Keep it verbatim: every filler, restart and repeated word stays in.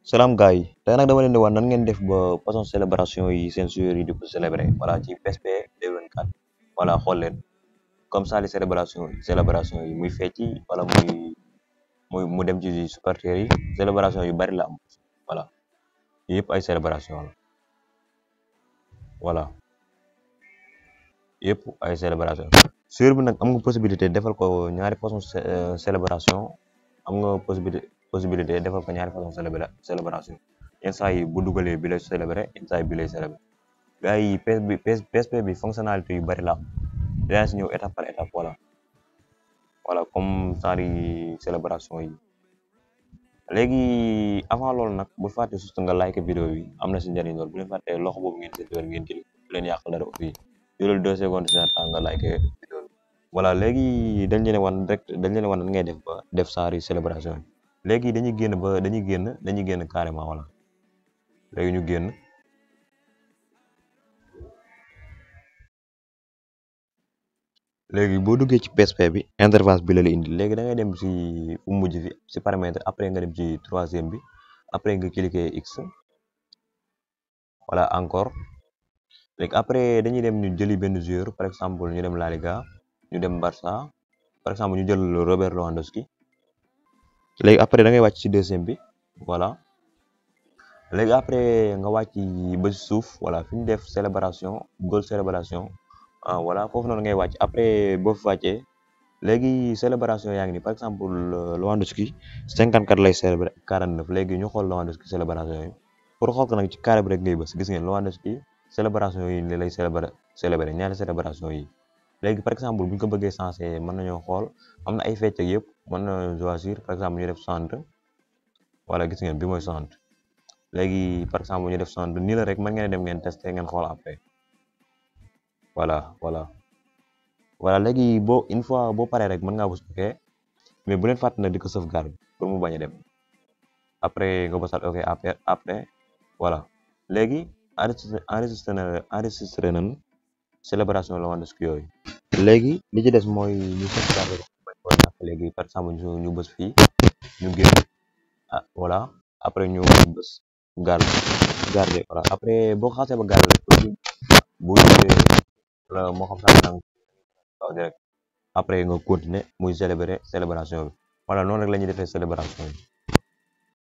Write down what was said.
salaam gars yi tey nag dama leen di wax nan ngeen def ba façon célébration yi seen joueurs yi di ko célébrer voilà ci P S P deux mille vingt-quatre voilà xool leen comme ça les célébration célébration yi muy fecci wala muy muy mu dem ci supporters yi célébration yu bari la am voilà yëpp ay célébration la voilà yëpp ay célébration joueur bi nag am nga possibilité defal ko ñaari façon célébration am nga possibilité possibilité defal ko ñaari façon célébra célébration yenn saa yi bu dugalee bi lay célébré yenn saa yi bi lay célébré gars yi P S bi P S P bi fonctionnalité yu bari la am dinaa si ñëw étape par étape voilà voilà comme genre yi célébration yi léegi avant loolu nag bu fàtte surtout nga like vidéo bi am na si njëriñ loolu bu leen fàtte loxo boobu ngeen seet ngeen jël bu leen yàq dara aussi jëlal deux secondes si temps nga like vidéo bi voilà léegi dañ leen wan rek dañ leen wan nan ngay def ba def genre célébration yi léegi dañuy génn ba dañuy génn dañuy génn carrément voilà léegi ñu génn léegi boo duggee ci P S P bi interface bi la la indi léegi da ngay dem ci fu mujj fi ci paramètre après nga dem ci troisième bi après nga cliquer X voilà encore léegi après dañuy dem ñu jëli benn joueur par exemple ñu dem La Liga ñu dem Barça par exemple ñu jël Robert Lewandowski léegi après da ngay wàcc ci deuxième bi voilà léegi après nga wàcc ba ci suuf voilà fi ñu def célébration goal célébration ah voilà foofu noonu ngay wàcc après boo fi wàccee léegi célébration yaa ngi nii par exemple Lewandowski cinquante quatre lay célébré quarante-neuf léegi ñu xool Lewandowski célébration yi pour xool ko nag ci carré bi rek ngay bës gis ngeen Lewandowski célébration yi li lay célébré célébré ñaari célébration yi léegi par exemple bu ñu ko bëggee sensé mën nañoo xool am na ay fecc ak yëpp mën na choisir par exemple ñu def centre voilà gis ngeen bi mooy centre léegi par exemple ñu def centre nii la rek mën ngeen dem ngeen testé ngeen xool après voilà voilà voilà léegi boo une fois boo paree rek mën ngaa bës ok mais bu leen fàtte na di ko sauvegarde pour mu bañ a dem après nga bësal ok après après voilà léegi enregistré enregistré na enregistré nañ célébration Lewandowski yooyu léegi li ci des mooy ñu sauvegarde ko léegi par exemple ñu ñu bës fii ñu génn ah voilà après ñu bës garde garde voilà après boo xasee ba garde bu wala moo xam sax nang waaw direct après nga continuer muy célébrer célébration bi voilà noonu rek la ñuy defee célébration bi